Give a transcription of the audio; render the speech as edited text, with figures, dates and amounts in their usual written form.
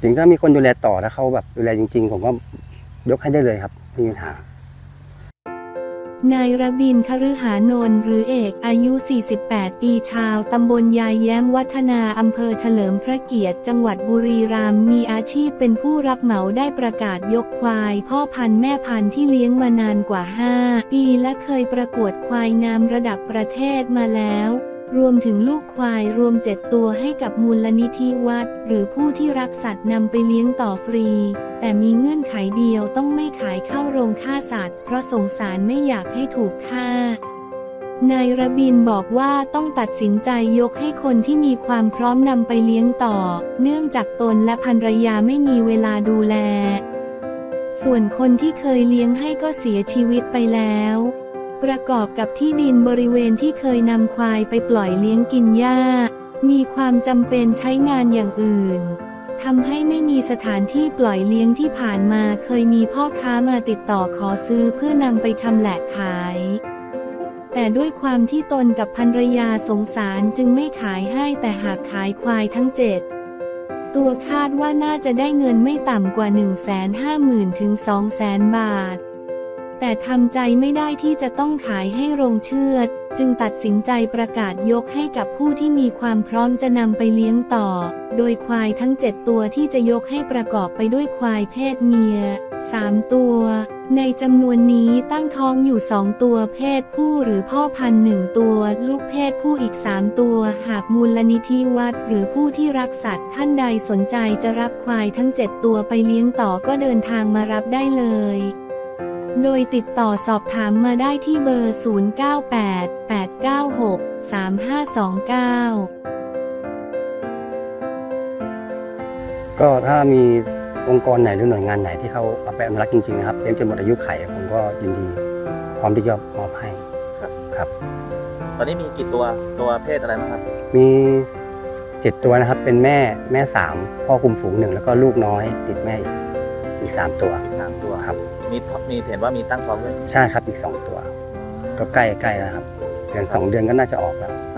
ถึงถ้ามีคนดูแลต่อแล้วเขาแบบดูแลจริงๆผมก็ยกให้ได้เลยครับไม่มีปัญหานายระบินคฤหานนท์หรือเอกอายุ 48 ปีชาวตำบลยายแย้มวัฒนาอำเภอเฉลิมพระเกียรติจังหวัดบุรีรัมย์มีอาชีพเป็นผู้รับเหมาได้ประกาศยกควายพ่อพันธุ์แม่พันธุ์ที่เลี้ยงมานานกว่า 5 ปีและเคยประกวดควายงามระดับประเทศมาแล้วรวมถึงลูกควายรวม 7 ตัวให้กับมูลนิธิวัดหรือผู้ที่รักสัตว์นำไปเลี้ยงต่อฟรีแต่มีเงื่อนไขเดียวต้องไม่ขายเข้าโรงฆ่าสัตว์เพราะสงสารไม่อยากให้ถูกฆ่านายระบินบอกว่าต้องตัดสินใจยกให้คนที่มีความพร้อมนำไปเลี้ยงต่อเนื่องจากตนและภรรยาไม่มีเวลาดูแลส่วนคนที่เคยเลี้ยงให้ก็เสียชีวิตไปแล้วประกอบกับที่ดินบริเวณที่เคยนำควายไปปล่อยเลี้ยงกินหญ้ามีความจำเป็นใช้งานอย่างอื่นทำให้ไม่มีสถานที่ปล่อยเลี้ยงที่ผ่านมาเคยมีพ่อค้ามาติดต่อขอซื้อเพื่อนำไปชำแหละขายแต่ด้วยความที่ตนกับภรรยาสงสารจึงไม่ขายให้แต่หากขายควายทั้ง7ตัวคาดว่าน่าจะได้เงินไม่ต่ำกว่า 150,000 ถึง 200,000 บาทแต่ทำใจไม่ได้ที่จะต้องขายให้โรงเชือดจึงตัดสินใจประกาศยกให้กับผู้ที่มีความพร้อมจะนำไปเลี้ยงต่อโดยควายทั้ง7ตัวที่จะยกให้ประกอบไปด้วยควายเพศเมีย3ตัวในจำนวนนี้ตั้งท้องอยู่2ตัวเพศผู้หรือพ่อพันธุ์1ตัวลูกเพศผู้อีก3ตัวหากมูลนิธิวัดหรือผู้ที่รักสัตว์ท่านใดสนใจจะรับควายทั้ง7ตัวไปเลี้ยงต่อก็เดินทางมารับได้เลยโดยติดต่อสอบถามมาได้ที่เบอร์ 0988963529 ก็ถ้ามีองค์กรไหนหรือหน่วยงานไหนที่เขาเอาไปอนุรักษ์จริงๆนะครับเลี้ยงจนหมดอายุไขผมก็ยินดีพร้อมที่จะมอบให้ครับตอนนี้มีกี่ตัวเพศอะไรบ้างครับมี7ตัวนะครับเป็นแม่3พ่อคุมฝูง1แล้วก็ลูกน้อยติดแม่อีก3ตัวครับมีเห็นว่ามีตั้งท้องด้วยใช่ครับอีก2ตัวก็ใกล้แล้วครับเดือน2 เดือนก็น่าจะออกแล้ว